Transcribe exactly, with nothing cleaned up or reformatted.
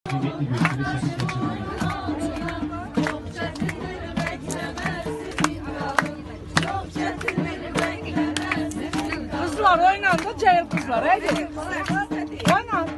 kıymetli gösteri sakın kaçırmayın. Kızlar oynandı, cahil kızlar. Hadi. Oynan.